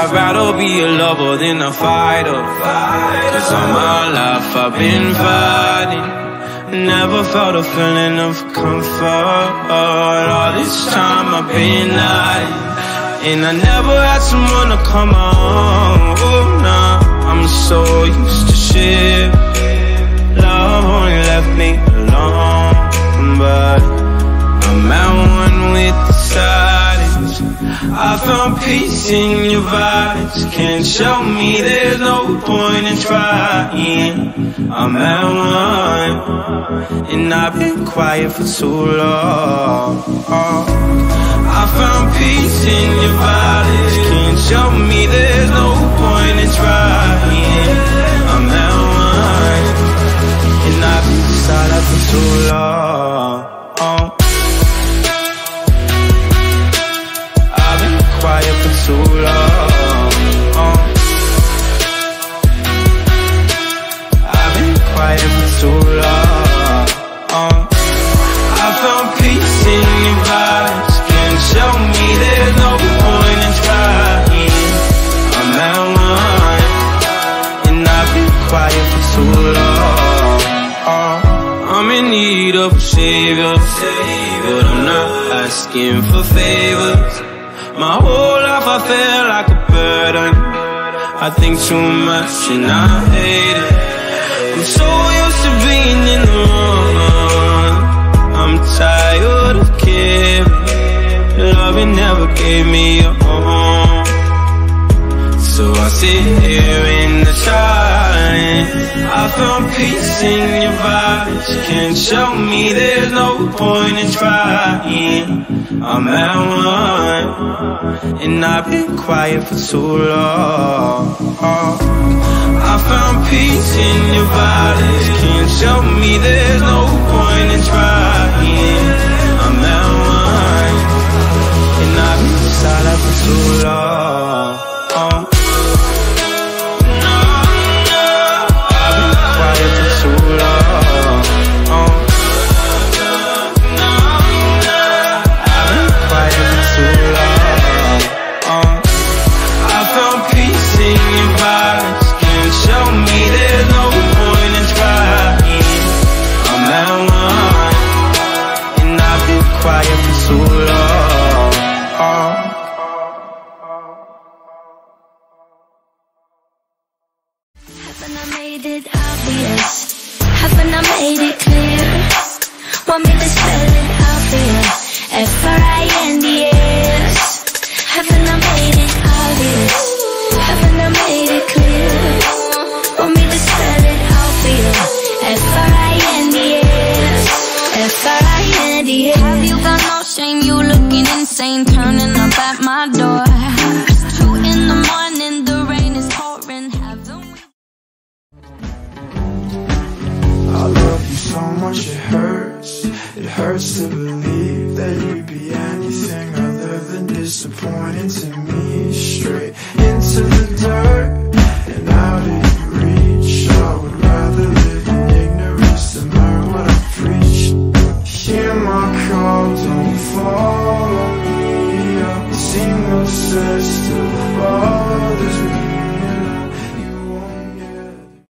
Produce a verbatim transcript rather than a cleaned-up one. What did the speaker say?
I'd rather be a lover than a fighter. Cause all my life I've been fighting, never felt a feeling of comfort. All this time I've been lying, and I never had someone to come on. Oh, nah, I'm so used to shit. Love only left me alone, but I'm at one with the silence. I found peace in your vibes. Can't show me there's no point in trying. I'm at one, and I've been quiet for too long. I found peace in your vibes. Can't show me there's no point in trying. I'm at one, and I've been silent for too long. I've been quiet for too long. I've been quiet for too long. I found peace in your vibes. Can't show me there's no point in trying. I'm at one, and I've been quiet for too long. I'm in need of a savior, but I'm not asking for favors. My whole life I feel like a burden. I think too much and I hate it. I'm so used to being in the wrong. I'm tired of caring. Loving never gave me a home. So I sit here in the silence. I found peace in your vibes. Can't show me there's no point in trying. I'm at one, and I've been quiet for too long. I found peace in your vibes. Can't show me there's no point in trying. I'm at one, and I've been silent for too long. Haven't I made it obvious? Haven't I made it clear? Want me to spell it out for you? F R I N D S. Haven't I made it obvious? Haven't I made it clear? Want me to spell it out for you? F R I N D S. F R I N D S. Have you got no shame? You looking insane, turning up at my door. It's two in the morning, the rain is pouring. Haven't we? I love you so much it hurts, it hurts to